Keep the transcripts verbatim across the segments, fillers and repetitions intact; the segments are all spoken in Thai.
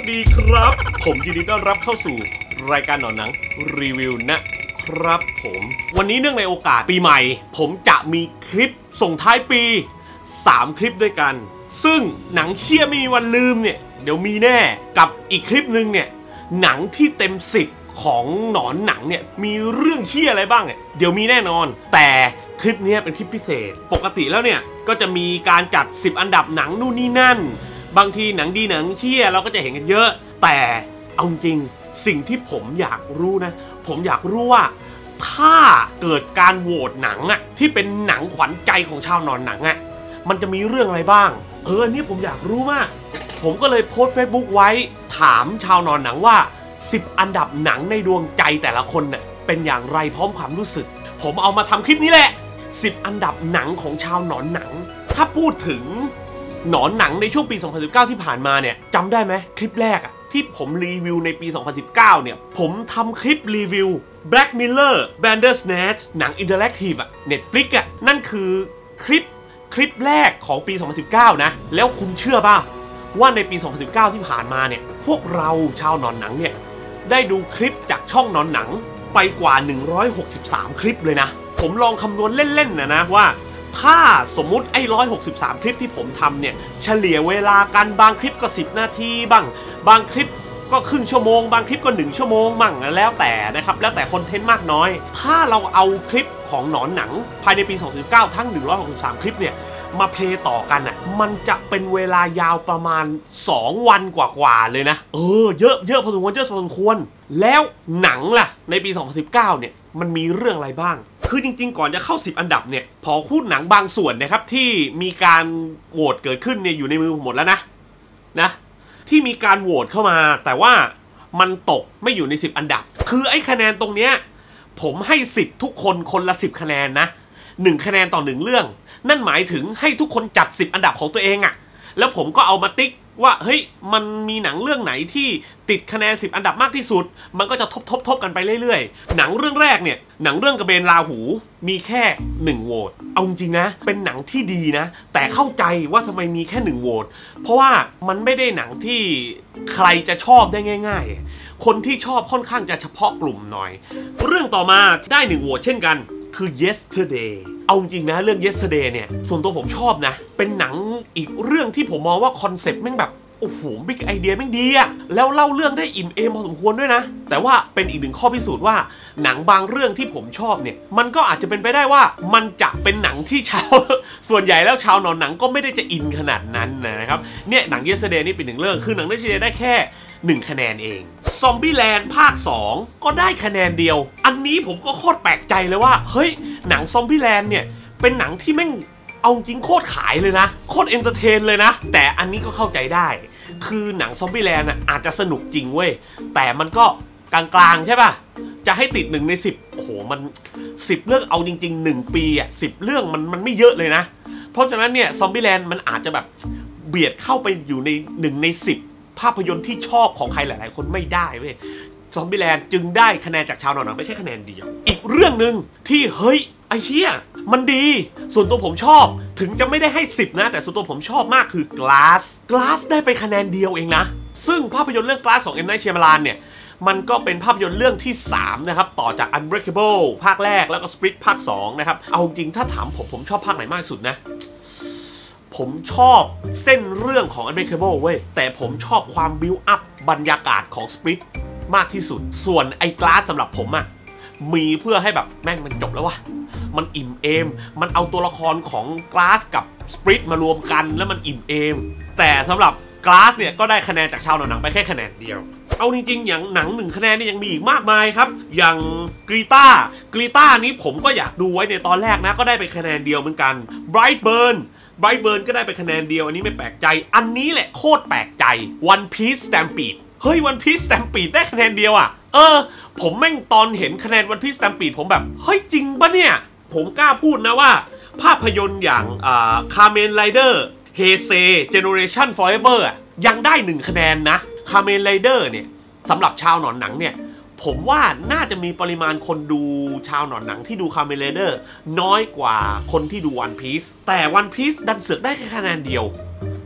ดีครับผมยินดีต้อนรับเข้าสู่รายการหนอนหนังรีวิวนะครับผมวันนี้เนื่องในโอกาสปีใหม่ผมจะมีคลิปส่งท้ายปีสามคลิปด้วยกันซึ่งหนังเหี้ยไม่มีวันลืมเนี่ยเดี๋ยวมีแน่กับอีกคลิปนึงเนี่ยหนังที่เต็มสิบของหนอนหนังเนี่ยมีเรื่องเหี้ยอะไรบ้างเนี่ยเดี๋ยวมีแน่นอนแต่คลิปนี้เป็นคลิปพิเศษปกติแล้วเนี่ยก็จะมีการจัดสิบอันดับหนังนู่นนี่นั่นบางทีหนังดีหนังเหี้ยเราก็จะเห็นกันเยอะแต่เอาจริงสิ่งที่ผมอยากรู้นะผมอยากรู้ว่าถ้าเกิดการโหวตหนังอะที่เป็นหนังขวัญใจของชาวหนอนหนังอะมันจะมีเรื่องอะไรบ้างเอออันนี้ผมอยากรู้มากผมก็เลยโพสต์ Facebook ไว้ถามชาวหนอนหนังว่าสิบอันดับหนังในดวงใจแต่ละคนน่ะเป็นอย่างไรพร้อมความรู้สึกผมเอามาทำคลิปนี้แหละสิบอันดับหนังของชาวหนอนหนังถ้าพูดถึงหนอนหนังในช่วงปีสองพันสิบเก้าที่ผ่านมาเนี่ยจำได้ไหมคลิปแรกอะที่ผมรีวิวในปีสองพันสิบเก้าเนี่ยผมทำคลิปรีวิว Black Mirror Bandersnatch หนังอินเทอร์แอคทีฟอะ Netflix อะนั่นคือคลิปคลิปแรกของปีสองพันสิบเก้านะแล้วคุณเชื่อป่ะว่าในปีสองพันสิบเก้าที่ผ่านมาเนี่ยพวกเราชาวหนอนหนังเนี่ยได้ดูคลิปจากช่องหนอนหนังไปกว่าหนึ่งร้อยหกสิบสามคลิปเลยนะผมลองคำนวณเล่นๆนะนะว่าถ้าสมมุติไอ้หนึ่งร้อยหกสิบสามคลิปที่ผมทำเนี่ยเฉลี่ยเวลากันบางคลิปก็สิบนาทีบ้างบางคลิปก็ครึ่งชั่วโมงบางคลิปก็หนึ่งชั่วโมงมั่งแล้วแต่นะครับแล้วแต่คอนเทนต์มากน้อยถ้าเราเอาคลิปของหนอนหนังภายในปีสองพันสิบเก้าทั้งหนึ่งร้อยหกสิบสามคลิปเนี่ยมาเพลย์ต่อกันอ่ะมันจะเป็นเวลายาวประมาณสองวันกว่าๆเลยนะเออเยอะเยอะพอสมควรเยอะพอสมควรแล้วหนังล่ะในปีสองพันสิบเก้าเนี่ยมันมีเรื่องอะไรบ้างคือจริงๆก่อนจะเข้าสิบอันดับเนี่ยพอพูดหนังบางส่วนนะครับที่มีการโหวตเกิดขึ้นเนี่ยอยู่ในมือผมหมดแล้วนะนะที่มีการโหวตเข้ามาแต่ว่ามันตกไม่อยู่ในสิบอันดับคือไอ้คะแนนตรงเนี้ยผมให้สิทธิ์ทุกคนคนละสิบคะแนนนะหนึ่งคะแนนต่อหนึ่งเรื่องนั่นหมายถึงให้ทุกคนจัดสิบอันดับของตัวเองอะแล้วผมก็เอามาติ๊กว่าเฮ้ยมันมีหนังเรื่องไหนที่ติดคะแนนสิบอันดับมากที่สุดมันก็จะทบทบทบกันไปเรื่อยๆหนังเรื่องแรกเนี่ยหนังเรื่องกระเบนราหูมีแค่หนึ่งโหวตเอาจริงนะเป็นหนังที่ดีนะแต่เข้าใจว่าทำไมมีแค่หนึ่งโหวตเพราะว่ามันไม่ได้หนังที่ใครจะชอบได้ง่ายๆคนที่ชอบค่อนข้างจะเฉพาะกลุ่มหน่อยเรื่องต่อมาได้หนึ่งโหวตเช่นกันคือ yesterday เอาจริงนะเรื่อง yesterday เนี่ยส่วนตัวผมชอบนะเป็นหนังอีกเรื่องที่ผมมองว่าคอนเซ็ปต์แม่งแบบโอ้โหบิ๊กไอเดียแม่งดีอะแล้วเล่าเรื่องได้อิ่มเอมพอสมควรด้วยนะแต่ว่าเป็นอีกหนึ่งข้อพิสูจน์ว่าหนังบางเรื่องที่ผมชอบเนี่ยมันก็อาจจะเป็นไปได้ว่ามันจะเป็นหนังที่ชาวส่วนใหญ่แล้วชาวหนอนหนังก็ไม่ได้จะอินขนาดนั้นนะครับเนี่ยหนัง yesterday นี่เป็นหนึ่งเรื่องคือหนัง yesterday ได้แค่หนึ่งคะแนนเองซอมบี้แลนด์ภาคสองก็ได้คะแนนเดียวอันนี้ผมก็โคตรแปลกใจเลยว่าเฮ้ยหนังซอมบี้แลนด์เนี่ยเป็นหนังที่แม่งเอาจริงโคตรขายเลยนะโคตรเอนเตอร์เทนเลยนะแต่อันนี้ก็เข้าใจได้คือหนังซอมบี้แลนด์อาจจะสนุกจริงเว้ยแต่มันก็กลางๆใช่ป่ะจะให้ติดหนึ่งในสิบโอ้โหมันสิบเรื่องเอาจริงๆหนึ่งปีอ่ะสิบเรื่องมันมันไม่เยอะเลยนะเพราะฉะนั้นเนี่ยซอมบี้แลนด์มันอาจจะแบบเบียดเข้าไปอยู่ในหนึ่งในสิบภาพยนตร์ที่ชอบของใครหลายๆคนไม่ได้เว้ยซอมบี้แลนด์จึงได้คะแนนจากชาวหนอนหนังไปแค่คะแนนเดียวอีกเรื่องหนึ่งที่เฮ้ยไอ้เหี้ยมันดีส่วนตัวผมชอบถึงจะไม่ได้ให้สิบนะแต่ส่วนตัวผมชอบมากคือ Glass Glass ได้ไปคะแนนเดียวเองนะซึ่งภาพยนตร์เรื่อง Glass ของ เอ็ม ไนท์ ชัยมาลานเนี่ยมันก็เป็นภาพยนตร์เรื่องที่สามนะครับต่อจาก Unbreakable ภาคแรกแล้วก็ Split ภาคสองนะครับเอาจริงถ้าถามผมผมชอบภาคไหนมากที่สุดนะผมชอบเส้นเรื่องของ Unbreakable เว้ยแต่ผมชอบความบิวอัพบรรยากาศของ Split มากที่สุดส่วนไอ้ Glass สำหรับผมอะมีเพื่อให้แบบแม่งมันจบแล้ววะมันอิ่มเอมมันเอาตัวละครของ Glass กับ Split มารวมกันแล้วมันอิ่มเอมแต่สำหรับ Glass เนี่ยก็ได้คะแนนจากชาวหนอนหนังไปแค่คะแนนเดียวเอาจริงๆอย่างหนังหนึ่งคะแนนนี่ยังมีอีกมากมายครับอย่างกรีตากรีตานี้ผมก็อยากดูไว้ในตอนแรกนะก็ได้ไปคะแนนเดียวเหมือนกัน Brightburn Brightburn ก็ได้ไปคะแนนเดียวอันนี้ไม่แปลกใจอันนี้แหละโคตรแปลกใจ One Piece Stampede เฮ้ย One Piece Stampede ได้คะแนนเดียวอ่ะเออผมแม่งตอนเห็นคะแนน One Piece Stampede ผมแบบเฮ้ยจริงปะเนี่ยผมกล้าพูดนะว่าภาพยนตร์อย่างอ่า Kamen Rider Heisei Generation Forever อ่ะยังได้หนึ่งคะแนนนะ Kamen Rider เนี่ยสำหรับชาวหนอนหนังเนี่ยผมว่าน่าจะมีปริมาณคนดูชาวหนอนหนังที่ดู Kamen Rider น้อยกว่าคนที่ดู One Piece แต่ One Piece ดันเสือกได้แค่คะแนนเดียว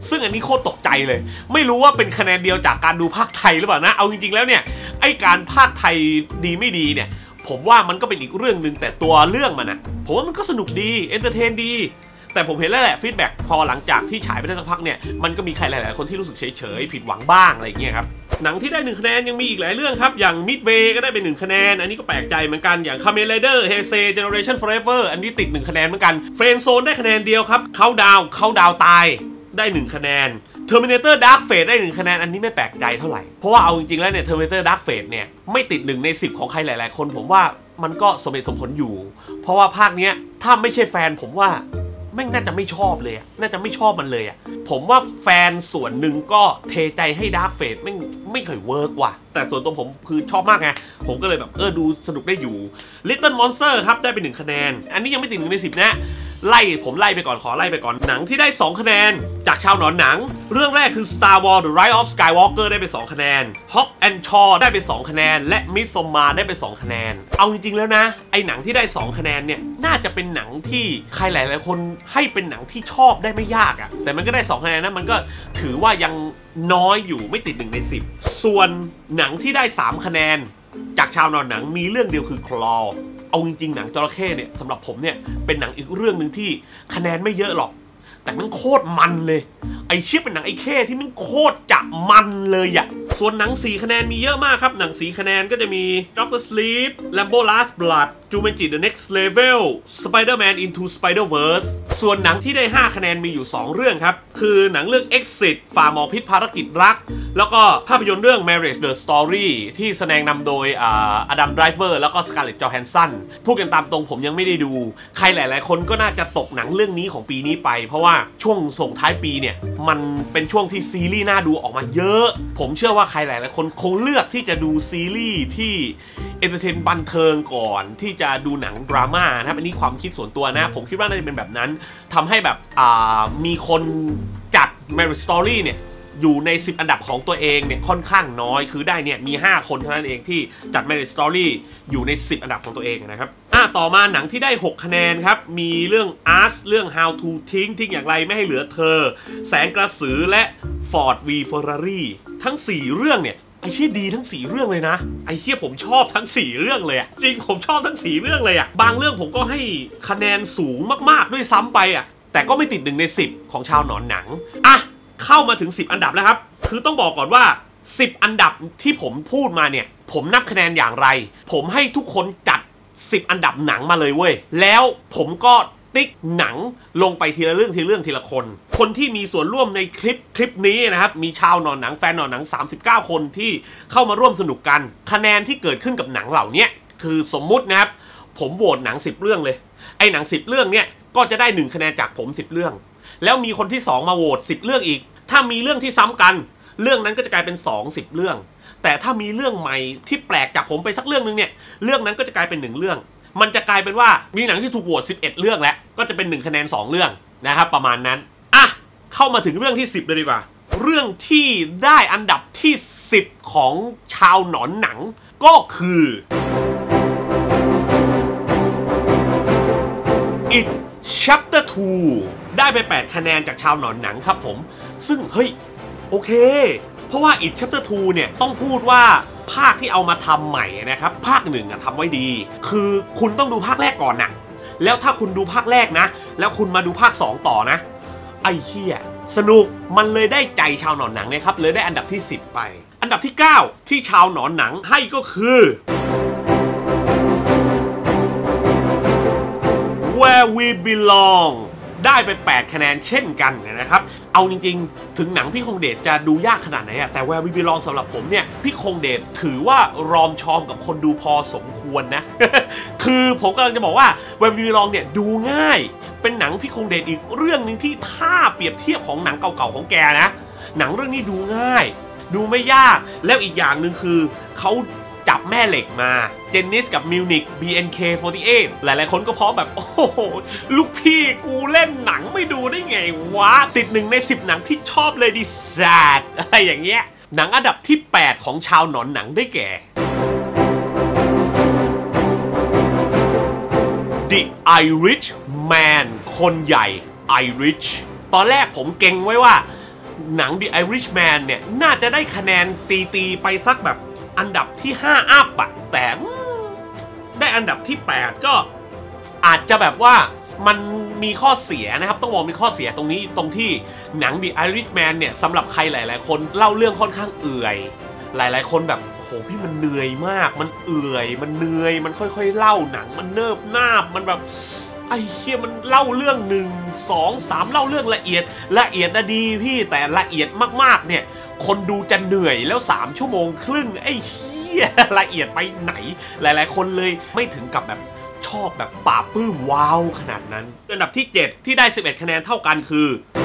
ซึ่งอันนี้โคตรตกใจเลยไม่รู้ว่าเป็นคะแนนเดียวจากการดูภาคไทยหรือเปล่านะเอาจริงๆแล้วเนี่ยไอการภาคไทยดีไม่ดีเนี่ยผมว่ามันก็เป็นอีกเรื่องหนึ่งแต่ตัวเรื่องมันอะผมว่ามันก็สนุกดีเอนเตอร์เทนดีแต่ผมเห็นแล้วแหละฟีดแบ็กพอหลังจากที่ฉายไปได้สักพักเนี่ยมันก็มีใครหลายๆคนที่รู้สึกเฉยๆผิดหวังบ้างอะไรอย่างเงี้ยครับหนังที่ได้หนึ่งคะแนนยังมีอีกหลายเรื่องครับอย่างมิดเวย์ก็ได้เป็นหนึ่งคะแนนอันนี้ก็แปลกใจเหมือนกันอย่างคาเมนไรเดอร์เฮเซเจเนอเรชั่นฟอร์เอเวอร์อันนี้ติดหนึ่งคะแนนเหมือนกันเฟรนด์โซนได้คะแนนเดียวครับเขาดาวเขาดาวตายได้หนึ่งคะแนน Terminator Dark Fate ได้หนึ่งคะแนนอันนี้ไม่แปลกใจเท่าไหร่เพราะว่าเอาจริงๆแล้วเนี่ย Terminator Dark Fate เนี่ยไม่ติดหนึ่งในสิบของใครหลายๆคนผมว่ามันก็สมเหตุสมผลอยู่เพราะว่าภาคเนี้ยถ้าไม่ใช่แฟนผมว่าแม่งน่าจะไม่ชอบเลยน่าจะไม่ชอบมันเลยอ่ะผมว่าแฟนส่วนหนึ่งก็เทใจให้ Dark Fate แม่งไม่เคยเวิร์กว่ะแต่ส่วนตัวผมคือชอบมากไงผมก็เลยแบบเออดูสนุกได้อยู่ Little Monster ครับได้ไปหนึ่งคะแนนอันนี้ยังไม่ติดหนึ่งในสิบนะไล่ผมไล่ไปก่อนขอไล่ไปก่อนหนังที่ได้สองคะแนนจากชาวหนอนหนังเรื่องแรกคือ Star Wars The Rise of Skywalker ได้ไปสองคะแนน Hobbs and Shaw ได้ไปสองคะแนนและ Midsommar ได้ไปสองคะแนนเอาจริงๆแล้วนะไอหนังที่ได้สองคะแนนเนี่ยน่าจะเป็นหนังที่ใครหลายๆคนให้เป็นหนังที่ชอบได้ไม่ยากอะแต่มันก็ได้สองคะแนนนะมันก็ถือว่ายังน้อยอยู่ไม่ติดหนึ่งในสิบส่วนหนังที่ได้สามคะแนนจากชาวหนอนหนังมีเรื่องเดียวคือ Clawเอาจริงๆหนังจระเข้เนี่ยสำหรับผมเนี่ยเป็นหนังอีกเรื่องหนึ่งที่คะแนนไม่เยอะหรอกแต่มันโคตรมันเลยไอเชี่ยเป็นหนังไอเข้ที่มันโคตรจะมันเลยอะส่วนหนังสี่คะแนนมีเยอะมากครับหนังสี่คะแนนก็จะมี Doctor Sleep Rambo Last Blood Jumanji The Next Level Spider-Man Into Spider-Verse ส่วนหนังที่ได้ห้าคะแนนมีอยู่สองเรื่องครับคือหนังเรื่อง Exit ฝ่าหมอพิษภารกิจรักแล้วก็ภาพยนตร์เรื่อง Marriage the Story ที่แสดงนำโดยอดัมไดรเวอร์แล้วก็สการ์เล็ตจอห์นสันพูดกันตามตรงผมยังไม่ได้ดูใครหลายๆคนก็น่าจะตกหนังเรื่องนี้ของปีนี้ไปเพราะว่าช่วงส่งท้ายปีเนี่ยมันเป็นช่วงที่ซีรีส์น่าดูออกมาเยอะผมเชื่อว่าใครหลายๆคนคงเลือกที่จะดูซีรีส์ที่เอนเตอร์เทนบันเทิงก่อนที่จะดูหนังดราม่านะครับอันนี้ความคิดส่วนตัวนะผมคิดว่าน่าจะเป็นแบบนั้นทำให้แบบมีคนจัด Marriage Story เนี่ยอยู่ในสิบอันดับของตัวเองเนี่ยค่อนข้างน้อยคือได้เนี่ยมีห้าคนเท่านั้นเองที่จัด Marriage Story อยู่ในสิบอันดับของตัวเองนะครับอ่ะต่อมาหนังที่ได้หกคะแนนครับมีเรื่อง Us เรื่อง How to ทิ้งทิ้งอย่างไรไม่ให้เหลือเธอแสงกระสือและ Ford v Ferrari ทั้งสี่เรื่องเนี่ยไอ้เชี่ยดีทั้งสี่เรื่องเลยนะไอ้เชี่ยผมชอบทั้งสี่เรื่องเลยอะจริงผมชอบทั้งสี่เรื่องเลยอะบางเรื่องผมก็ให้คะแนนสูงมากๆด้วยซ้ำไปอะแต่ก็ไม่ติดหนึ่งในสิบของชาวหนอนหนังอ่ะเข้ามาถึงสิบอันดับแล้วครับคือต้องบอกก่อนว่าสิบอันดับที่ผมพูดมาเนี่ยผมนับคะแนนอย่างไรผมให้ทุกคนจัดสิบอันดับหนังมาเลยเว้ยแล้วผมก็ติ๊กหนังลงไปทีละเรื่องทีละเรื่องทีละคนคนที่มีส่วนร่วมในคลิปคลิปนี้นะครับมีชาวหนอนหนังแฟนหนอนหนังสามสิบเก้าคนที่เข้ามาร่วมสนุกกันคะแนนที่เกิดขึ้นกับหนังเหล่านี้คือสมมุตินะครับผมโหวตหนังสิบเรื่องเลยไอ้หนังสิบเรื่องเนี่ยก็จะได้หนึ่งคะแนนจากผมสิบเรื่องแล้วมีคนที่สองมาโหวตสิบเรื่องอีกถ้ามีเรื่องที่ซ้ำกันเรื่องนั้นก็จะกลายเป็นสอง สิบเรื่องแต่ถ้ามีเรื่องใหม่ที่แปลกจากผมไปสักเรื่องนึงเนี่ยเรื่องนั้นก็จะกลายเป็นหนึ่งเรื่องมันจะกลายเป็นว่ามีหนังที่ถูกโหวตสิบเอ็ดเรื่องแล้วก็จะเป็นหนึ่งคะแนนสองเรื่องนะครับประมาณนั้นอ่ะเข้ามาถึงเรื่องที่สิบเลยดีกว่าเรื่องที่ได้อันดับที่สิบของชาวหนอนหนังก็คือ It Chapter ทูได้ไปแปดคะแนนจากชาวหนอนหนังครับผมซึ่งเฮ้ยโอเคเพราะว่า It Chapter ทูเนี่ยต้องพูดว่าภาคที่เอามาทำใหม่นะครับภาคหนึ่งอะทำไว้ดีคือคุณต้องดูภาคแรกก่อนนะแล้วถ้าคุณดูภาคแรกนะแล้วคุณมาดูภาคสองต่อนะไอ้เหี้ยสนุกมันเลยได้ใจชาวหนอนหนังนะครับเลยได้อันดับที่สิบไปอันดับที่เก้าที่ชาวหนอนหนังให้ก็คือ Where We Belong ได้ไปแปดคะแนนเช่นกันนะครับเอาจริงๆถึงหนังพี่คงเดชจะดูยากขนาดไหนอะแต่ Where We Belong สำหรับผมเนี่ยพี่คงเดชถือว่ารอมชอมกับคนดูพอสมควรนะ คือผมกำลังจะบอกว่า Where We Belong เนี่ยดูง่ายเป็นหนังพี่คงเดชอีกเรื่องนึงที่ถ้าเปรียบเทียบของหนังเก่าๆของแกนะหนังเรื่องนี้ดูง่ายดูไม่ยากแล้วอีกอย่างหนึ่งคือเขาจับแม่เหล็กมาเจนนิสกับมิวนิก บี เอ็น เค สี่สิบแปด หลายๆคนก็เพราะแบบโอ้โหลูกพี่กูเล่นหนังไม่ดูได้ไงวะติดหนึ่งในสิบหนังที่ชอบเลยดิแซดอะไรอย่างเงี้ยหนังอันดับที่แปดของชาวหนอนหนังได้แก่ The Irishman คนใหญ่ Irish ตอนแรกผมเก่งไว้ว่าหนัง The Irishman เนี่ยน่าจะได้คะแนนตีๆไปสักแบบอันดับที่ห้าอัพอะแต่ได้อันดับที่แปดก็อาจจะแบบว่ามันมีข้อเสียนะครับต้องบอกมีข้อเสียตรงนี้ตรงที่หนัง The Irishman เนี่ยสำหรับใครหลายๆคนเล่าเรื่องค่อนข้างเอื่อยหลายๆคนแบบโอ้โหพี่มันเหนื่อยมากมันเอื่อยมันเหนื่อยมันค่อยๆเล่าหนังมันเนิบนาบมันแบบไอ้เหี้ยมันเล่าเรื่องหนึ่งสองสามเล่าเรื่องละเอียดละเอียดนะดีพี่แต่ละเอียดมากๆเนี่ยคนดูจะเหนื่อยแล้วสามชั่วโมงครึ่งไอ้เหี้ยละเอียดไปไหนหลายๆคนเลยไม่ถึงกับแบบชอบแบบป่าปื้มว้าวขนาดนั้นอันดับที่เจ็ดที่ได้สิบเอ็ดคะแนนเท่ากันคือ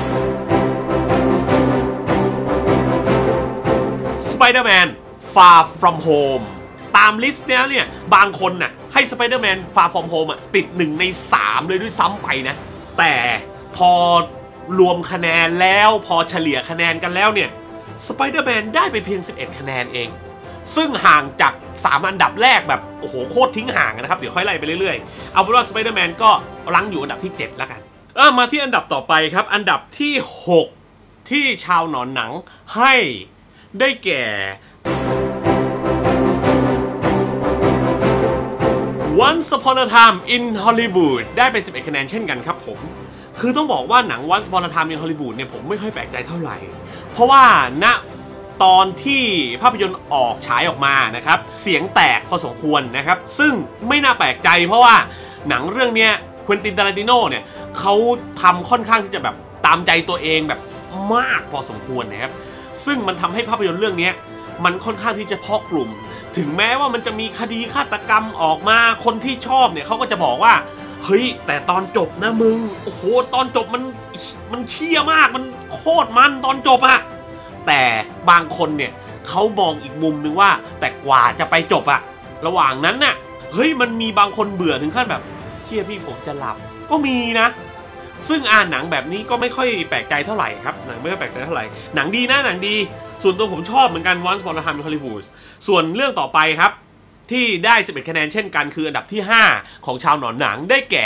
Spider-Man Far From Home ตามลิสต์เนี้ยเนี่ยบางคนน่ะให้ Spider-Man Far From Home อ่ะติดหนึ่งในสามเลยด้วยซ้ำไปนะแต่พอรวมคะแนนแล้วพอเฉลี่ยคะแนนกันแล้วเนี่ย Spider-Man ได้ไปเพียงสิบเอ็ดคะแนนเองซึ่งห่างจากสามอันดับแรกแบบโอ้โหโคตรทิ้งห่างนะครับเดี๋ยวค่อยไล่ไปเรื่อยๆเอาเป็นว่า Spider-Man ก็รั้งอยู่อันดับที่เจ็ดแล้วกันเออมาที่อันดับต่อไปครับอันดับที่หกที่ชาวหนอนหนังให้ได้แก่ Once Upon a Time in Hollywood ได้ไปสิบเอ็ดคะแนนเช่นกันครับผมคือต้องบอกว่าหนัง Once Upon a Time in Hollywood เนี่ยผมไม่ค่อยแปลกใจเท่าไหร่เพราะว่าณตอนที่ภาพยนตร์ออกฉายออกมานะครับเสียงแตกพอสมควรนะครับซึ่งไม่น่าแปลกใจเพราะว่าหนังเรื่องนี้ควินติน ตารันติโนเนี่ยเขาทำค่อนข้างที่จะแบบตามใจตัวเองแบบมากพอสมควรนะครับซึ่งมันทำให้ภาพยนตร์เรื่องนี้มันค่อนข้างที่จะเพาะกลุ่มถึงแม้ว่ามันจะมีคดีฆาตกรรมออกมาคนที่ชอบเนี่ยเขาก็จะบอกว่าเฮ้ยแต่ตอนจบนะมึงโอ้โหตอนจบมันมันเชี่ยมากมันโคตรมันตอนจบอะแต่บางคนเนี่ยเขามองอีกมุมนึงว่าแต่กว่าจะไปจบอะระหว่างนั้นน่ะเฮ้ยมันมีบางคนเบื่อถึงขั้นแบบเชี่ยพี่ผมจะหลับก็มีนะซึ่งอ่านหนังแบบนี้ก็ไม่ค่อยแปลกใจเท่าไหร่ครับหนังไม่ค่อยแปลกใจเท่าไหร่หนังดีนะหนังดีส่วนตัวผมชอบเหมือนกัน Once Upon a Time in Hollywood ส่วนเรื่องต่อไปครับที่ได้สิบเอ็ดคะแนนเช่นกันคืออันดับที่ห้าของชาวหนอนหนังได้แก่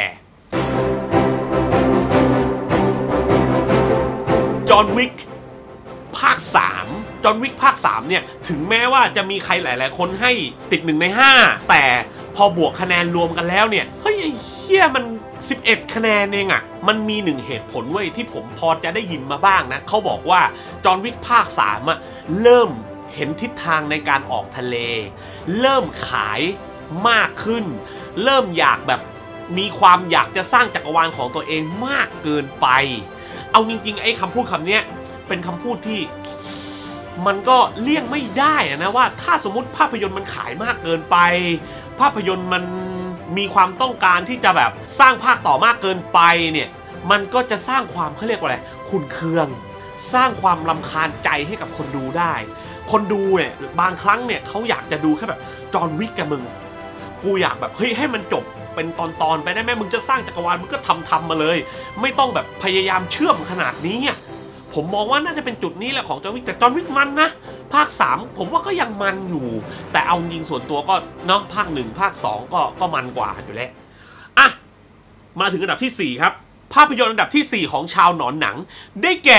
จอห์นวิกภาคสามจอห์นวิกภาคสามเนี่ยถึงแม้ว่าจะมีใครหลายๆคนให้ติดหนึ่งในห้าแต่พอบวกคะแนนรวมกันแล้วเนี่ยเฮ้ยไอ้เหี้ยมันสิบเอ็ดคะแนนเองอ่ะมันมีหนึ่งเหตุผลเว้ยที่ผมพอจะได้ยินมาบ้างนะเขาบอกว่าจอห์นวิกภาคสามอ่ะเริ่มเห็นทิศทางในการออกทะเลเริ่มขายมากขึ้นเริ่มอยากแบบมีความอยากจะสร้างจักรวาลของตัวเองมากเกินไปเอาจริงๆไอ้คำพูดคำนี้เป็นคำพูดที่มันก็เลี่ยงไม่ได้นะว่าถ้าสมมติภาพยนตร์มันขายมากเกินไปภาพยนตร์มันมีความต้องการที่จะแบบสร้างภาคต่อมากเกินไปเนี่ยมันก็จะสร้างความเขาเรียกว่าอะไรขุ่นเคืองสร้างความรำคาญใจให้กับคนดูได้คนดูเนี่ยบางครั้งเนี่ยเขาอยากจะดูแค่แบบจอห์นวิกกับมึงกูอยากแบบเฮ้ยให้มันจบเป็นตอนๆไปได้ไหมมึงจะสร้างจักรวาลมึงก็ทำทำมาเลยไม่ต้องแบบพยายามเชื่อมขนาดนี้ผมมองว่าน่าจะเป็นจุดนี้แหละของจอห์นวิกแต่จอห์นวิกมันนะภาคสามผมว่าก็ยังมันอยู่แต่เอาจริงส่วนตัวก็เนาะภาคหนึ่งภาคสองก็ก็มันกว่าอยู่แล้วอ่ะมาถึงอันดับที่สี่ครับภาพยนตร์อันดับที่สี่ของชาวหนอนหนังได้แก่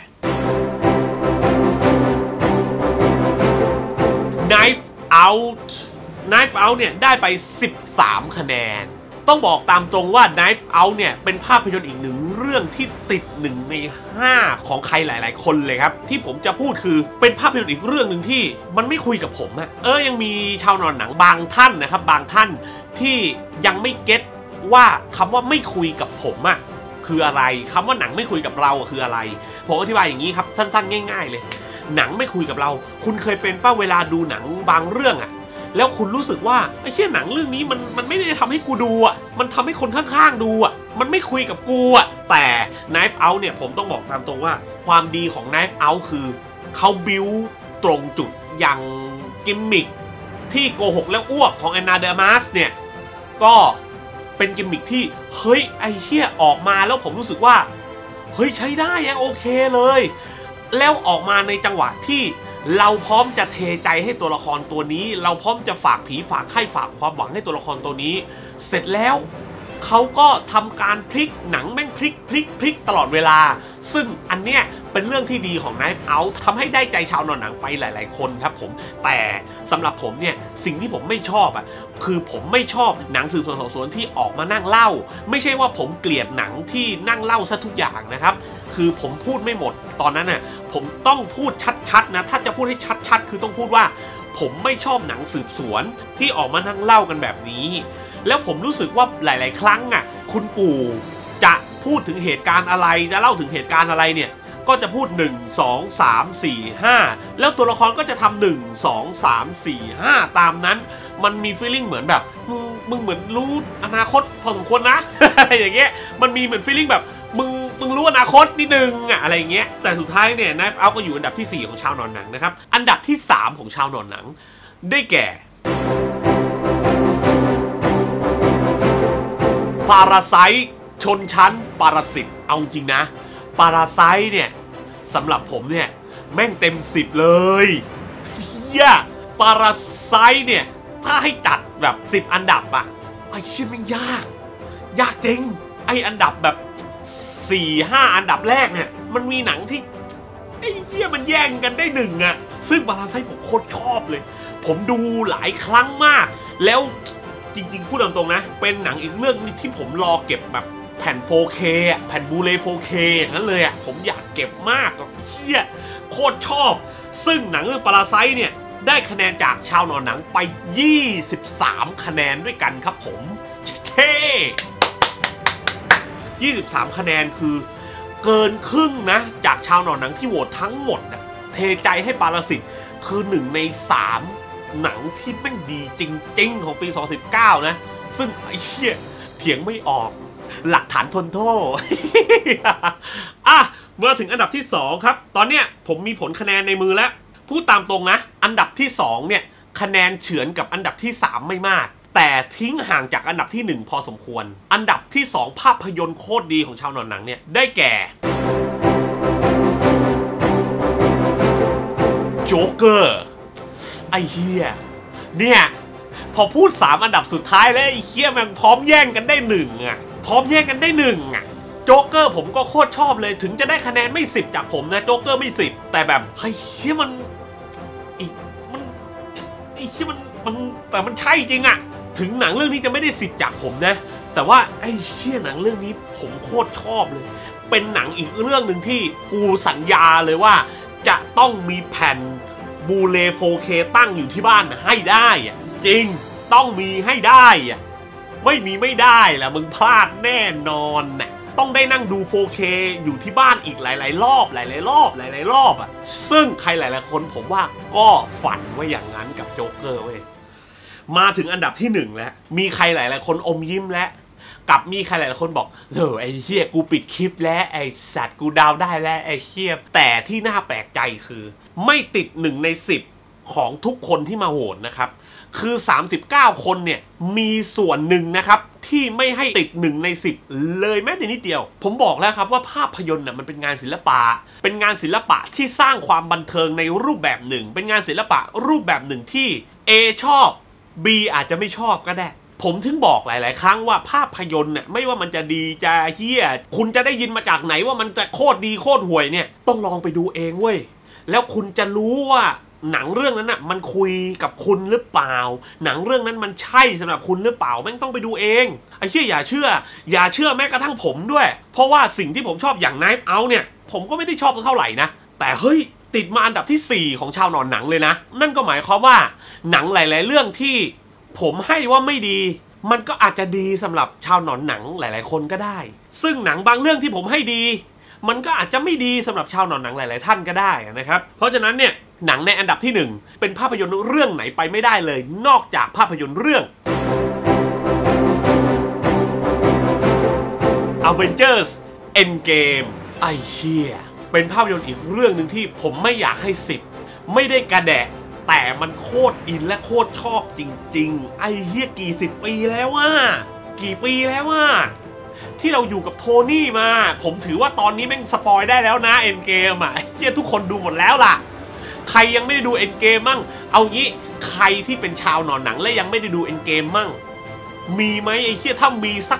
Knife Out Knife Out เนี่ยได้ไปสิบสามคะแนนต้องบอกตามตรงว่า Knife Out เนี่ยเป็นภาพยนตร์อีกหนึ่งเรื่องที่ติดหนึ่งในห้าของใครหลายๆคนเลยครับที่ผมจะพูดคือเป็นภาพยนตร์อีกเรื่องหนึ่งที่มันไม่คุยกับผมอะเออยังมีชาวนอนหนังบางท่านนะครับบางท่านที่ยังไม่เก็ตว่าคำว่าไม่คุยกับผมอะคืออะไรคำว่าหนังไม่คุยกับเราคืออะไรผมอธิบายอย่างนี้ครับสั้นๆง่ายๆเลยหนังไม่คุยกับเราคุณเคยเป็นป้าเวลาดูหนังบางเรื่องอะแล้วคุณรู้สึกว่าไอ้เชี่ยหนังเรื่องนี้มันมันไม่ได้ทำให้กูดูอ่ะมันทำให้คนข้างๆดูอ่ะมันไม่คุยกับกูอ่ะแต่ Knife Out เนี่ยผมต้องบอกตามตรงว่าความดีของ Knife Out คือเขาบิวตรงจุดอย่างกิมมิคที่โกหกแล้วอ้วกของแอนนาเดอร์มาสเนี่ยก็เป็นกิมมิคที่เฮ้ยไอ้เชี่ยออกมาแล้วผมรู้สึกว่าเฮ้ยใช้ได้ยังโอเคเลยแล้วออกมาในจังหวะที่เราพร้อมจะเทใจให้ตัวละครตัวนี้เราพร้อมจะฝากผีฝากไข้ฝากความหวังให้ตัวละครตัวนี้เสร็จแล้วเขาก็ทำการพลิกหนังแม่งพลิกพลิกพลิกตลอดเวลาซึ่งอันเนี้ยเป็นเรื่องที่ดีของ Knives Out ทำให้ได้ใจชาวนอนหนังไปหลายๆคนครับผมแต่สำหรับผมเนี่ยสิ่งที่ผมไม่ชอบอ่ะคือผมไม่ชอบหนังสืบสวนสอบสวนที่ออกมานั่งเล่าไม่ใช่ว่าผมเกลียดหนังที่นั่งเล่าซะทุกอย่างนะครับคือผมพูดไม่หมดตอนนั้นน่ะผมต้องพูดชัดๆนะถ้าจะพูดให้ชัดๆคือต้องพูดว่าผมไม่ชอบหนังสืบสวนที่ออกมานั่งเล่ากันแบบนี้แล้วผมรู้สึกว่าหลายๆครั้งอ่ะคุณปู่จะพูดถึงเหตุการณ์อะไรจะเล่าถึงเหตุการณ์อะไรเนี่ยก็จะพูดหนึ่ง สอง สาม สี่ ห้าแล้วตัวละครก็จะทำหนึ่ง สอง สาม สี่ ห้าตามนั้นมันมี feeling เหมือนแบบมึงมึงเหมือนรู้อนาคตพอสมควรนะ อย่างเงี้ยมันมีเหมือน feeling แบบมึงมึงรู้อนาคตนิดนึงอะอะไรเงี้ยแต่สุดท้ายเนี่ย Knives Out ก็อยู่อันดับที่สี่ของชาวนอนหนังนะครับอันดับที่สามของชาวนอนหนังได้แก่ Parasite ชนชั้นปรสิตเอาจริงนะ Parasite เนี่ยสำหรับผมเนี่ยแม่งเต็มสิบเลยเฮีย Parasite เนี่ยถ้าให้จัดแบบสิบอันดับอะไอ้เชี่ยแม่งยากยากจริงไอ้อันดับแบบสี่ ห้าอันดับแรกเนี่ยมันมีหนังที่ไอ้เหี้ยมันแย่งกันได้หนึ่งอะซึ่งParasiteผมโคตรชอบเลยผมดูหลายครั้งมากแล้วจริงๆพูดตรงๆนะเป็นหนังอีกเรื่องนึงที่ผมรอเก็บแบบแผ่น โฟร์เค อ่ะแผ่นบูเล โฟร์เค อย่างนั้นเลยอ่ะผมอยากเก็บมากเหี้ยโคตรชอบซึ่งหนังเรื่องParasiteเนี่ยได้คะแนนจากชาวนอนหนังไปยี่สิบสามคะแนนด้วยกันครับผมเท่ยี่สิบสามคะแนนคือเกินครึ่งนะจากชาวนอนหนังที่โหวตทั้งหมดนะเทใจให้ปรสิตคือหนึ่งในสามหนังที่แม่งดีจริงๆของปีสองพันสิบเก้านะซึ่งไอ้เหี้ยเถียงไม่ออกหลักฐานทนโทษ อ่ะเมื่อถึงอันดับที่สองครับตอนเนี้ยผมมีผลคะแนนในมือแล้วพูดตามตรงนะอันดับที่สองเนี่ยคะแนนเฉือนกับอันดับที่สามไม่มากแต่ทิ้งห่างจากอันดับที่หนึ่งพอสมควรอันดับที่สองภาพยนตร์โคตรดีของชาวนอนหนังเนี่ยได้แก่โจ๊กเกอร์ไอ้เหี้ยเนี่ยพอพูดสามอันดับสุดท้ายแล้วไอ้เหี้ยมันพร้อมแย่งกันได้หนึ่งอ่ะพร้อมแย่งกันได้หนึ่งอ่ะโจ๊กเกอร์ผมก็โคตรชอบเลยถึงจะได้คะแนนไม่สิบจากผมนะโจ๊กเกอร์ไม่สิบแต่แบบไอ้เหี้ยมันอีมันไอ้เหี้ยมันมันแต่มันใช่จริงอ่ะถึงหนังเรื่องนี้จะไม่ได้สิบจากผมนะแต่ว่าไอ้เหี้ยหนังเรื่องนี้ผมโคตรชอบเลยเป็นหนังอีกเรื่องหนึ่งที่กูสัญญาเลยว่าจะต้องมีแผ่นบูเล โฟร์เค ตั้งอยู่ที่บ้านให้ได้อะจริงต้องมีให้ได้อะไม่มีไม่ได้ล่ะมึงพลาดแน่นอนน่ะต้องได้นั่งดู โฟร์เค อยู่ที่บ้านอีกหลายๆรอบหลายๆรอบหลายๆรอบอ่ะซึ่งใครหลายๆคนผมว่าก็ฝันว่าอย่างนั้นกับโจ๊กเกอร์เว้ยมาถึงอันดับที่หนึ่งแล้วมีใครหลายๆคนอมยิ้มแล้วกับมีใครหลายๆคนบอกเออไอ้เหี้ยกูปิดคลิปแล้วไอ้สัตว์กูดาวได้แล้วไอ้เหี้ยแต่ที่น่าแปลกใจคือไม่ติดหนึ่งในสิบของทุกคนที่มาโหวตนะครับคือสามสิบเก้าคนเนี่ยมีส่วนหนึ่งนะครับที่ไม่ให้ติดหนึ่งในสิบเลยแม้แต่นิดเดียวผมบอกแล้วครับว่าภาพยนตร์น่ะมันเป็นงานศิลปะเป็นงานศิลปะที่สร้างความบันเทิงในรูปแบบหนึ่งเป็นงานศิลปะรูปแบบหนึ่งที่ A ชอบ B อาจจะไม่ชอบก็ได้ผมถึงบอกหลายๆครั้งว่าภาพยนตร์เนี่ยไม่ว่ามันจะดีจะเฮี้ยคุณจะได้ยินมาจากไหนว่ามันจะโคตรดีโคตรห่วยเนี่ยต้องลองไปดูเองเว้ยแล้วคุณจะรู้ว่าหนังเรื่องนั้นน่ะมันคุยกับคุณหรือเปล่าหนังเรื่องนั้นมันใช่สำหรับคุณหรือเปล่าแม่งต้องไปดูเองไอ้เหี้ยอย่าเชื่ออย่าเชื่อแม้กระทั่งผมด้วยเพราะว่าสิ่งที่ผมชอบอย่าง Knives Out เนี่ยผมก็ไม่ได้ชอบเท่าไหร่นะแต่เฮ้ยติดมาอันดับที่สี่ของชาวนอนหนังเลยนะนั่นก็หมายความว่าหนังหลายๆเรื่องที่ผมให้ว่าไม่ดีมันก็อาจจะดีสำหรับชาวหนอนหนังหลายๆคนก็ได้ซึ่งหนังบางเรื่องที่ผมให้ดีมันก็อาจจะไม่ดีสำหรับชาวหนอนหนังหลายๆท่านก็ได้นะครับเพราะฉะนั้นเนี่ยหนังในอันดับที่หนึ่งเป็นภาพยนตร์เรื่องไหนไปไม่ได้เลยนอกจากภาพยนตร์เรื่อง Avengers Endgame ไอ้เหี้ยเป็นภาพยนตร์อีกเรื่องหนึ่งที่ผมไม่อยากให้สิบไม่ได้กระแดะแต่มันโคตรอินและโคตรชอบจริงๆไอ้เหี้ยกี่สิบปีแล้วว่ากี่ปีแล้วว่าที่เราอยู่กับโทนี่มาผมถือว่าตอนนี้แม่งสปอยได้แล้วนะเอ็นเกมอ่ะเหี้ยทุกคนดูหมดแล้วล่ะใครยังไม่ได้ดูเอ็นเกมมั่งเอางี้ใครที่เป็นชาวหนอนหนังและยังไม่ได้ดูเอ็นเกมมั่งมีไหมไอ้เหี้ยถ้ามีสัก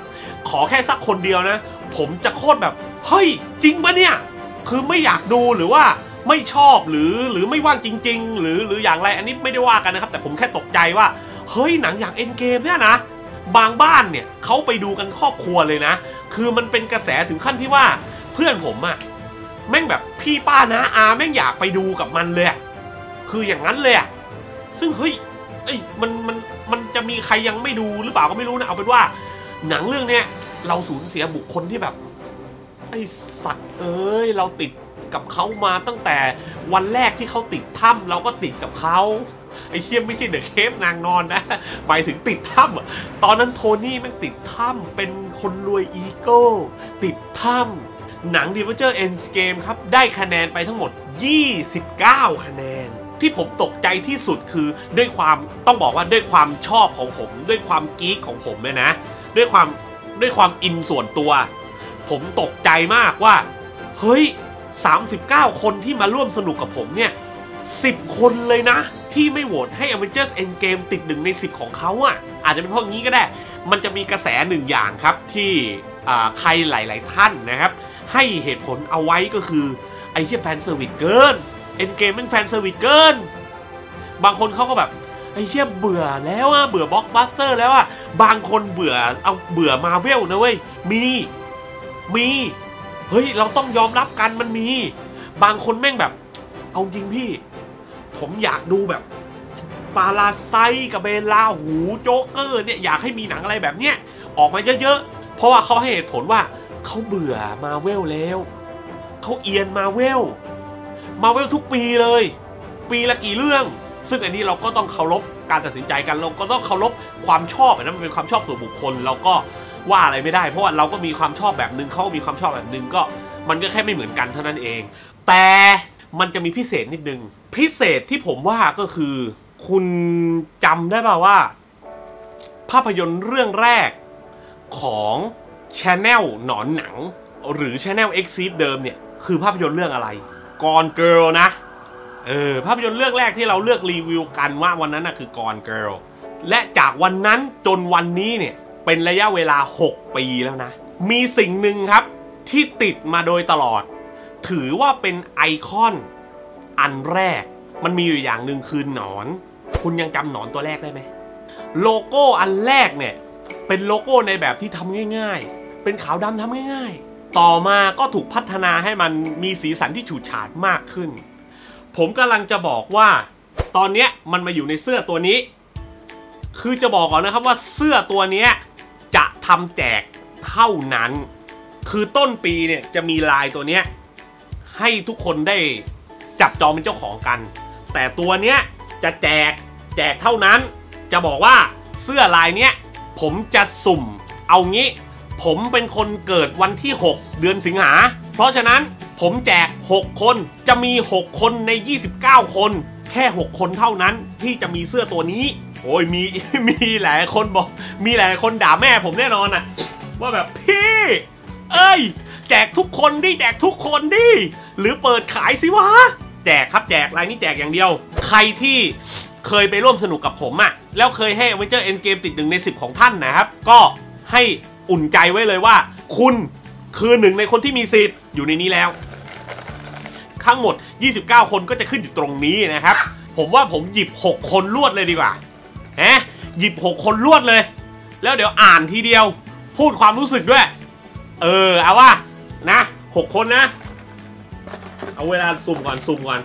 ขอแค่สักคนเดียวนะผมจะโคตรแบบเฮ้ยจริงปะเนี่ยคือไม่อยากดูหรือว่าไม่ชอบหรือหรือไม่ว่างจริงๆหรือหรืออย่างไรอันนี้ไม่ได้ว่ากันนะครับแต่ผมแค่ตกใจว่าเฮ้ยหนังอย่าง Endgame เนี่ยนะบางบ้านเนี่ยเขาไปดูกันครอบครัวเลยนะคือมันเป็นกระแสถึงขั้นที่ว่าเพื่อนผมอะแม่งแบบพี่ป้านะอาแม่งอยากไปดูกับมันเลยคืออย่างนั้นเลยอะซึ่งเฮ้ยเอ้ยมันมันมันจะมีใครยังไม่ดูหรือเปล่าก็ไม่รู้นะเอาเป็นว่าหนังเรื่องเนี้ยเราสูญเสียบุคคลที่แบบไอสัตว์เอ้ยเราติดกับเขามาตั้งแต่วันแรกที่เขาติดถ้ำเราก็ติดกับเขาไอ้เชี่ยไม่ใช่เดอะเคฟนางนอนนะหมายถึงติดถ้ำตอนนั้นโทนี่แม่งติดถ้ำเป็นคนรวยอีโก้ติดถ้ำหนัง Avengers Endgame ครับได้คะแนนไปทั้งหมดยี่สิบเก้าคะแนนที่ผมตกใจที่สุดคือด้วยความต้องบอกว่าด้วยความชอบของผมด้วยความกิ๊กของผมเนี่ยนะด้วยความด้วยความอินส่วนตัวผมตกใจมากว่าเฮ้ยสามสิบเก้าคนที่มาร่วมสนุกกับผมเนี่ยสิบคนเลยนะที่ไม่โหวตให้ Avengers Endgame ติดหนึ่งในสิบของเขาอ่ะอาจจะเป็นเพราะงี้ก็ได้มันจะมีกระแสหนึ่งอย่างครับที่ใครหลายๆท่านนะครับให้เหตุผลเอาไว้ก็คือไอ้เหี้ยแฟนเซอร์วิสเกิน Endgame เป็นแฟนเซอร์วิสเกินบางคนเขาก็แบบไอ้เหี้ยเบื่อแล้วอ่ะเบื่อบล็อกบัสเตอร์แล้วอ่ะบางคนเบื่อเอาเบื่อมาเวลนะเว้ยมีมีเฮ้ยเราต้องยอมรับกันมันมีบางคนแม่งแบบเอาจริงพี่ผมอยากดูแบบปาราไซกับเบลาหูโจ๊กเกอร์เนี่ยอยากให้มีหนังอะไรแบบเนี้ยออกมาเยอะๆเพราะว่าเขาให้เหตุผลว่าเขาเบื่อมาเวลแล้วเขาเอียนมาเวลมาเวลทุกปีเลยปีละกี่เรื่องซึ่งอันนี้เราก็ต้องเคารพการตัดสินใจกันเราก็ต้องเคารพความชอบนะมันเป็นความชอบส่วนบุคคลเราก็ว่าอะไรไม่ได้เพราะว่าเราก็มีความชอบแบบนึงเขามีความชอบแบบนึงก็มันก็แค่ไม่เหมือนกันเท่านั้นเองแต่มันจะมีพิเศษนิดนึงพิเศษที่ผมว่าก็คือคุณจำได้ป่าวว่าภาพยนตร์เรื่องแรกของ Channel หนอนหนังหรือ Channel Exit เดิมเนี่ยคือภาพยนตร์เรื่องอะไร Gone Girl นะเออภาพยนตร์เรื่องแรกที่เราเลือกรีวิวกันว่าวันนั้นนะคือ Gone Girl และจากวันนั้นจนวันนี้เนี่ยเป็นระยะเวลาหกปีแล้วนะมีสิ่งหนึ่งครับที่ติดมาโดยตลอดถือว่าเป็นไอคอนอันแรกมันมีอยู่อย่างหนึ่งคือหนอนคุณยังจำหนอนตัวแรกได้ไหมโลโก้อันแรกเนี่ยเป็นโลโก้ในแบบที่ทำง่ายๆเป็นขาวดำทำง่ายๆต่อมาก็ถูกพัฒนาให้มันมีสีสันที่ฉูดฉาดมากขึ้นผมกำลังจะบอกว่าตอนนี้มันมาอยู่ในเสื้อตัวนี้คือจะบอกก่อนนะครับว่าเสื้อตัวนี้จะทำแจกเท่านั้นคือต้นปีเนี่ยจะมีลายตัวนี้ให้ทุกคนได้จับจองเป็นเจ้าของกันแต่ตัวเนี้ยจะแจกแจกเท่านั้นจะบอกว่าเสื้อลายเนี้ยผมจะสุ่มเอางี้ผมเป็นคนเกิดวันที่หกเดือนสิงหาเพราะฉะนั้นผมแจกหกคนจะมีหกคนในยี่สิบเก้าคนแค่หกคนเท่านั้นที่จะมีเสื้อตัวนี้โอ้ยมีมีหลายคนบอกมีหลายคนด่าแม่ผมแน่นอนอะว่าแบบพี่เอ้ยแจกทุกคนดิแจกทุกคนดิหรือเปิดขายสิวะแจกครับแจกรายนี้แจกอย่างเดียวใครที่เคยไปร่วมสนุกกับผมอะแล้วเคยให้ Avengers Endgame ติดหนึ่งในสิบของท่านนะครับก็ให้อุ่นใจไว้เลยว่าคุณคือหนึ่งในคนที่มีสิทธิ์อยู่ในนี้แล้วทั้งหมดยี่สิบเก้าคนก็จะขึ้นอยู่ตรงนี้นะครับผมว่าผมหยิบหกคนรวดเลยดีกว่าฮะหยิบหกคนรวดเลยแล้วเดี๋ยวอ่านทีเดียวพูดความรู้สึกด้วยเออเอาว่านะหกคนนะเอาเวลาสุ่มก่อนสุ่มก่อน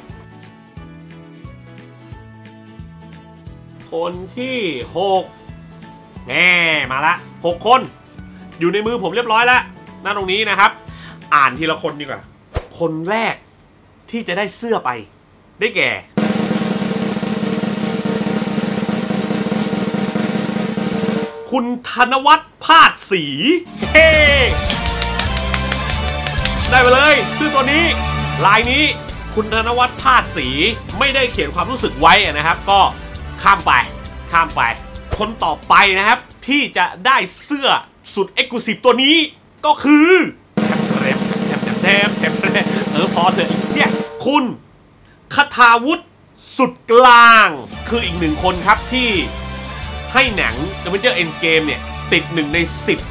คนที่หกแน่มาละหกคนอยู่ในมือผมเรียบร้อยแล้วหน้าตรงนี้นะครับอ่านทีละคนดีกว่าคนแรกที่จะได้เสื้อไปได้แก่คุณธนวัฒน์พาดศรีเฮ้ได้ไปเลยเสื้อตัวนี้ลายนี้คุณธนวัฒน์พาดศรีไม่ได้เขียนความรู้สึกไว้นะครับก็ข้ามไปข้ามไปคนต่อไปนะครับที่จะได้เสื้อสุดเอ็กซ์คลูซีฟตัวนี้ก็คือแถมแถมแถมแถมแถมเออพอเถอะเนี่ยคุณคทาวุฒิสุดกลางคืออีกหนึ่งคนครับที่ให้หนัง Avengers Endgame เนี่ยติดหนึ่งในสิบโห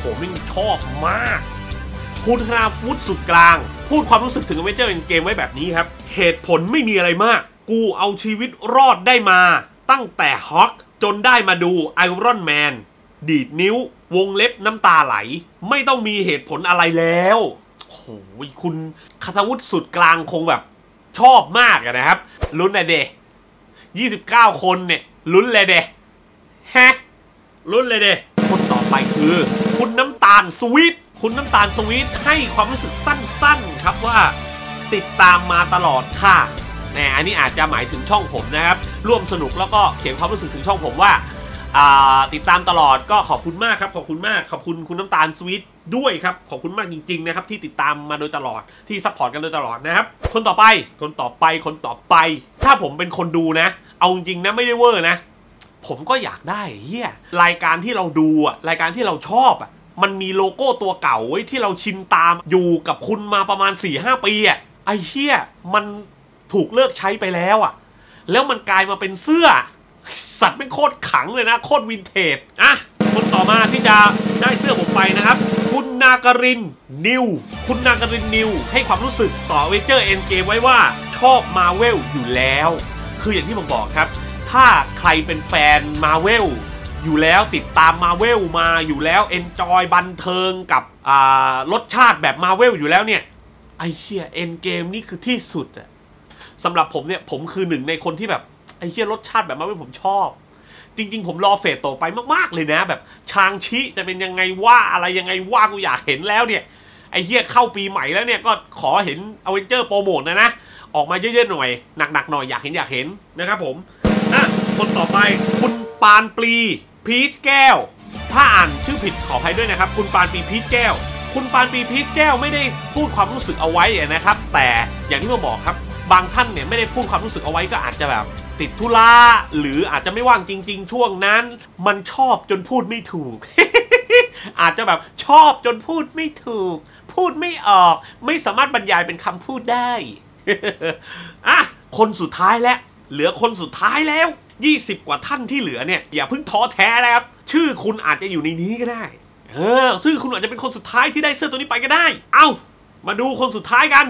ผมนี่ชอบมากคุณธนาวุฒิสุดกลางพูดความรู้สึกถึง Avengers Endgame ไว้แบบนี้ครับเหตุผลไม่มีอะไรมากกูเอาชีวิตรอดได้มาตั้งแต่ฮอคจนได้มาดูไอรอนแมนดีดนิ้ววงเล็บน้ำตาไหลไม่ต้องมีเหตุผลอะไรแล้วโอ้โหคุณคทวุฒิสุดกลางคงแบบชอบมากนะครับลุ้นเลยเดยี่สิบเก้าคนเนี่ยลุ้นเลยเดฮะลุ้นเลยเดคนต่อไปคือคุณน้ำตาลสวีทคุณน้ำตาลสวีทให้ความรู้สึกสั้นๆครับว่าติดตามมาตลอดค่ะแหมอันนี้อาจจะหมายถึงช่องผมนะครับร่วมสนุกแล้วก็เขียนความรู้สึกถึงช่องผมว่าติดตามตลอดก็ขอบคุณมากครับขอบคุณมากขอบคุณคุณน้ำตาลสวีทด้วยครับขอบคุณมากจริงๆนะครับที่ติดตามมาโดยตลอดที่ซัพพอร์ตกันโดยตลอดนะครับคนต่อไปคนต่อไปคนต่อไปถ้าผมเป็นคนดูนะเอาจริงๆนะไม่ได้เวอร์นะผมก็อยากได้เฮียรายการที่เราดูอะรายการที่เราชอบอะมันมีโลโก้ตัวเก่าไว้ที่เราชินตามอยู่กับคุณมาประมาณ สี่ห้า ปีอะไอ้เฮียมันถูกเลิกใช้ไปแล้วอะแล้วมันกลายมาเป็นเสื้อสัตว์เป็นโคตรขังเลยนะโคตรวินเทจอ่ะคนต่อมาที่จะได้เสื้อผมไปนะครับคุณนาการินนิวคุณนาการินนิวให้ความรู้สึกต่อ Avengers Endgame ไว้ว่าชอบ Marvel อยู่แล้วคืออย่างที่ผมบอกครับถ้าใครเป็นแฟน Marvel อยู่แล้วติดตาม Marvel มาอยู่แล้ว Enjoy บันเทิงกับรสชาติแบบ Marvel อยู่แล้วเนี่ยไอ้เหี้ย Endgame นี่คือที่สุดอะสำหรับผมเนี่ยผมคือหนึ่งในคนที่แบบไอ้เหี้ยรสชาติแบบ Marvel ผมชอบจริงๆผมรอเฟสต่อไปมากๆเลยนะแบบชางชิจะเป็นยังไงว่าอะไรยังไงว่ากูอยากเห็นแล้วเนี่ยไอ้เหี้ยเข้าปีใหม่แล้วเนี่ยก็ขอเห็นอเวนเจอร์โปรโมทนะนะออกมาเยอะๆหน่อยหนักๆหน่อยอยากเห็นอยากเห็นนะครับผมอ่ะคนต่อไปคุณปานปลีพีชแก้วถ้าอ่านชื่อผิดขออภัยด้วยนะครับคุณปานปลีพีชแก้วคุณปานปลีพีชแก้วไม่ได้พูดความรู้สึกเอาไว้นะครับแต่อย่างที่ผมบอกครับบางท่านเนี่ยไม่ได้พูดความรู้สึกเอาไว้ก็อาจจะแบบติดธุระหรืออาจจะไม่ว่างจริงๆช่วงนั้นมันชอบจนพูดไม่ถูก อาจจะแบบชอบจนพูดไม่ถูกพูดไม่ออกไม่สามารถบรรยายเป็นคำพูดได้ อ่ะคนสุดท้ายแล้วเหลือคนสุดท้ายแล้วยี่สิบกว่าท่านที่เหลือเนี่ยอย่าเพิ่งท้อแท้นะครับชื่อคุณอาจจะอยู่ในนี้ก็ได้เออชื่อคุณอาจจะเป็นคนสุดท้ายที่ได้เสื้อตัวนี้ไปก็ได้เอ้ามาดูคนสุดท้ายกัน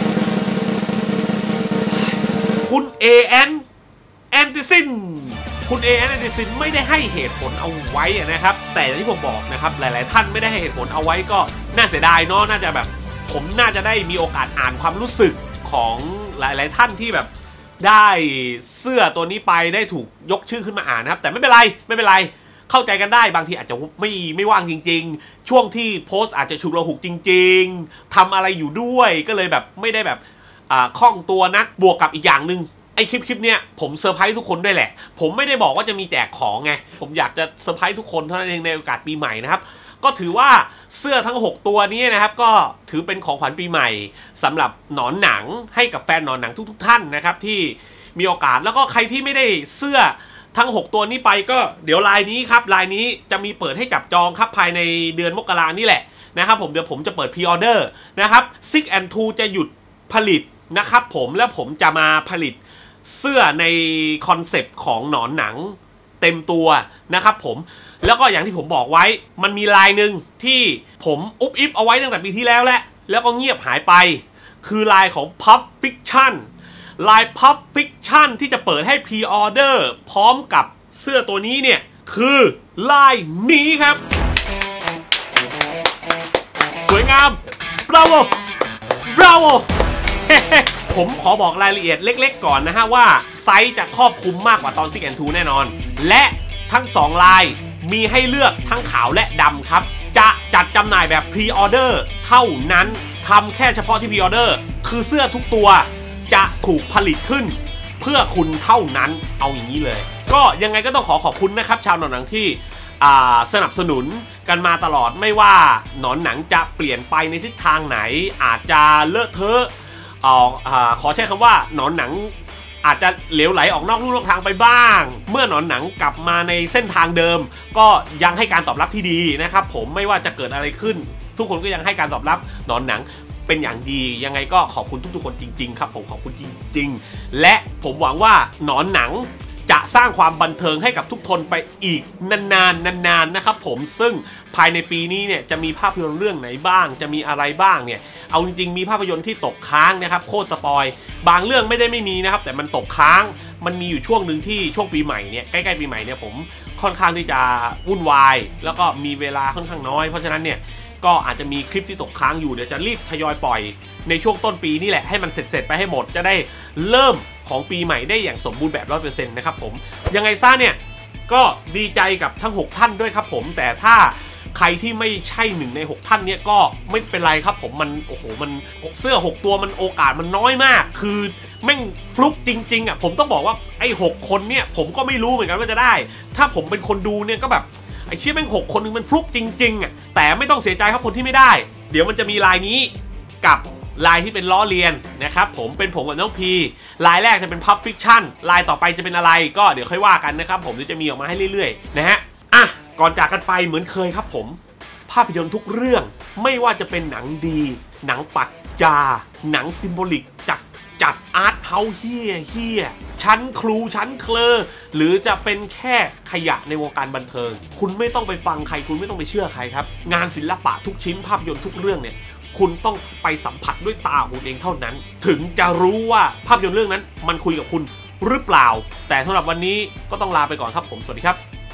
คุณ เอ แอน แอนติซินคุณ เอ แอน แอนติซินไม่ได้ให้เหตุผลเอาไว้นะครับแต่อย่างที่ผมบอกนะครับหลายๆท่านไม่ได้ให้เหตุผลเอาไว้ก็น่าเสียดายเนาะน่าจะแบบผมน่าจะได้มีโอกาสอ่านความรู้สึกของหลายๆท่านที่แบบได้เสื้อตัวนี้ไปได้ถูกยกชื่อขึ้นมาอ่านนะครับแต่ไม่เป็นไรไม่เป็นไรเข้าใจกันได้บางทีอาจจะไม่ไม่ว่างจริงๆช่วงที่โพสต์อาจจะฉุกละหุกจริงๆทำอะไรอยู่ด้วยก็เลยแบบไม่ได้แบบคล่องตัวนักบวกกับอีกอย่างหนึ่งไอคลิปคลิปเนี้ยผมเซอร์ไพรส์ทุกคนด้วยแหละผมไม่ได้บอกว่าจะมีแจกของไงผมอยากจะเซอร์ไพรส์ทุกคนเท่านั้นเองในโอกาสปีใหม่นะครับก็ถือว่าเสื้อทั้งหกตัวนี้นะครับก็ถือเป็นของขวัญปีใหม่สำหรับหนอนหนังให้กับแฟนหนอนหนังทุกๆท่านนะครับที่มีโอกาสแล้วก็ใครที่ไม่ได้เสื้อทั้งหกตัวนี้ไปก็เดี๋ยวลายนี้ครับลายนี้จะมีเปิดให้จับจองครับภายในเดือนมกรานี่แหละนะครับผมเดี๋ยวผมจะเปิดพรีออเดอร์นะครับ ซิก แอนด์ ทู จะหยุดผลิตนะครับผมและผมจะมาผลิตเสื้อในคอนเซปต์ของหนอนหนังเต็มตัวนะครับผมแล้วก็อย่างที่ผมบอกไว้มันมีลายหนึ่งที่ผมอุบอิบเอาไว้ตั้งแต่ปีที่แล้วแหละแล้วก็เงียบหายไปคือลายของ Pulp Fiction ลาย Pulp Fiction ที่จะเปิดให้พรีออเดอร์พร้อมกับเสื้อตัวนี้เนี่ยคือลายนี้ครับสวยงาม Bravo Bravo ผมขอบอกรายละเอียดเล็กๆก่อนนะฮะว่าไซส์จะครอบคลุมมากกว่าตอน ซิก แอนด์ ทู แน่นอนและทั้งสองลายมีให้เลือกทั้งขาวและดำครับจะจัดจำหน่ายแบบพรีออเดอร์เท่านั้นทำแค่เฉพาะที่พรีออเดอร์คือเสื้อทุกตัวจะถูกผลิตขึ้นเพื่อคุณเท่านั้นเอาอย่างนี้เลยก็ยังไงก็ต้องขอขอบคุณนะครับชาวหนอนหนังที่สนับสนุนกันมาตลอดไม่ว่าหนอนหนังจะเปลี่ยนไปในทิศทางไหนอาจจะเลอะเทอะออกขอใช้คำว่าหนอนหนังอาจจะเหลวไหลออกนอกลู่นอกทางไปบ้างเมื่อหนอนหนังกลับมาในเส้นทางเดิมก็ยังให้การตอบรับที่ดีนะครับผมไม่ว่าจะเกิดอะไรขึ้นทุกคนก็ยังให้การตอบรับหนอนหนังเป็นอย่างดียังไงก็ขอบคุณทุกๆคนจริงๆครับผมขอบคุณจริงๆและผมหวังว่าหนอนหนังจะสร้างความบันเทิงให้กับทุกคนไปอีกนานๆนานๆนะครับผมซึ่งภายในปีนี้เนี่ยจะมีภาพยนตร์เรื่องไหนบ้างจะมีอะไรบ้างเนี่ยเอาจริงๆมีภาพยนตร์ที่ตกค้างนะครับโคตรสปอยบางเรื่องไม่ได้ไม่มีนะครับแต่มันตกค้างมันมีอยู่ช่วงหนึ่งที่ช่วงปีใหม่เนี่ยใกล้ๆปีใหม่เนี่ยผมค่อนข้างที่จะวุ่นวายแล้วก็มีเวลาค่อนข้างน้อยเพราะฉะนั้นเนี่ยก็อาจจะมีคลิปที่ตกค้างอยู่เดี๋ยวจะรีบทยอยปล่อยในช่วงต้นปีนี่แหละให้มันเสร็จๆไปให้หมดจะได้เริ่มของปีใหม่ได้อย่างสมบูรณ์แบบ ร้อยเปอร์เซ็นต์ นะครับผมยังไงซะเนี่ยก็ดีใจกับทั้งหกท่านด้วยครับผมแต่ถ้าใครที่ไม่ใช่หนึ่งในหกท่านเนี่ยก็ไม่เป็นไรครับผมมันโอ้โหมันเสื้อหกตัวมันโอกาสมันน้อยมากคือแม่งฟลุกจริงๆอ่ะผมต้องบอกว่าไอ้หกคนเนี่ยผมก็ไม่รู้เหมือนกันว่าจะได้ถ้าผมเป็นคนดูเนี่ยก็แบบไอ้เชี่ยแม่งหกคนนึงมันฟลุกจริงๆอ่ะแต่ไม่ต้องเสียใจครับคนที่ไม่ได้เดี๋ยวมันจะมีลายนี้กับลายที่เป็นล้อเลียนนะครับผมเป็นผมกับน้องพีลายแรกจะเป็นพับฟิคชั่นลายต่อไปจะเป็นอะไรก็เดี๋ยวค่อยว่ากันนะครับผมเดี๋ยวจะมีออกมาให้เรื่อยๆนะฮะอ่ะก่อนจากกันไปเหมือนเคยครับผมภาพยนตร์ทุกเรื่องไม่ว่าจะเป็นหนังดีหนังปักจาหนังซิมโบลิกจัดจัดอาร์ตเฮาเฮียเฮียชั้นครูชั้นเคลอหรือจะเป็นแค่ขยะในวงการบันเทิงคุณไม่ต้องไปฟังใครคุณไม่ต้องไปเชื่อใครครับงานศิลปะทุกชิ้นภาพยนตร์ทุกเรื่องเนี่ยคุณต้องไปสัมผัสด้วยตาคุณเองเท่านั้นถึงจะรู้ว่าภาพยนตร์เรื่องนั้นมันคุยกับคุณหรือเปล่าแต่สำหรับวันนี้ก็ต้องลาไปก่อนครับผมสวัสดีครับ